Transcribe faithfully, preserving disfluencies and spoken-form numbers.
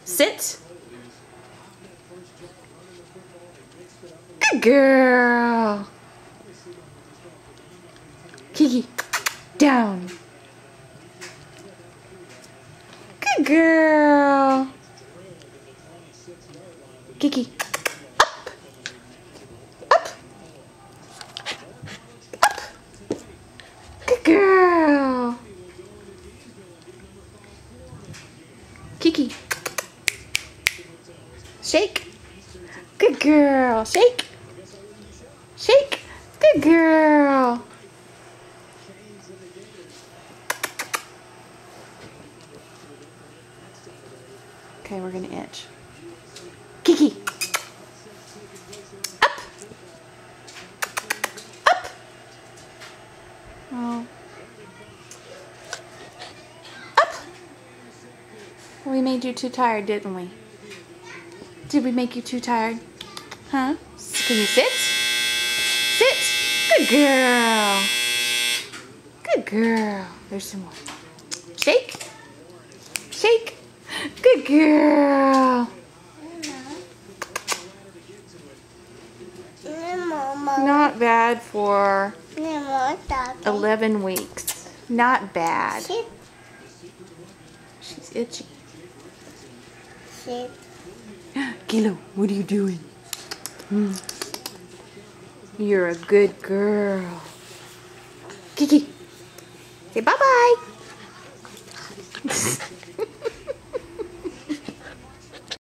Sit. Good girl. Kiki, down. Good girl. Kiki, up. Up. Up. Good girl. Kiki, shake. Good girl. Shake. Shake. Good girl. Okay, we're gonna itch. Kiki. Up. Up. Oh. Up. We made you too tired, didn't we? Did we make you too tired? Huh? Can you sit? Sit. Good girl. Good girl. There's some more. Shake. Shake. Good girl. Not bad for eleven weeks. Not bad. She's itchy. Kilo, what are you doing? Mm. You're a good girl. Kiki, say bye-bye.